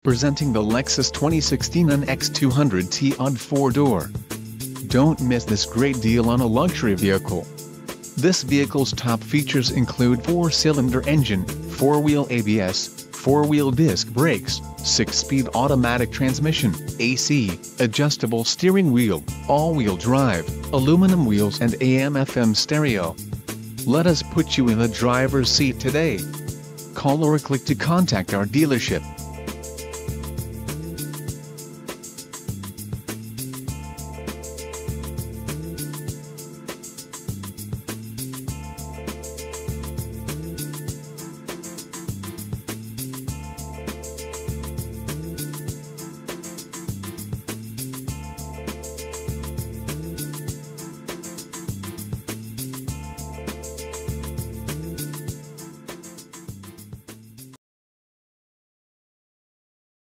Presenting the Lexus 2016 NX 200T Odd 4-door. Don't miss this great deal on a luxury vehicle. This vehicle's top features include 4-cylinder engine, 4-wheel ABS, 4-wheel disc brakes, 6-speed automatic transmission, AC, adjustable steering wheel, all-wheel drive, aluminum wheels and AM/FM stereo. Let us put you in the driver's seat today. Call or click to contact our dealership.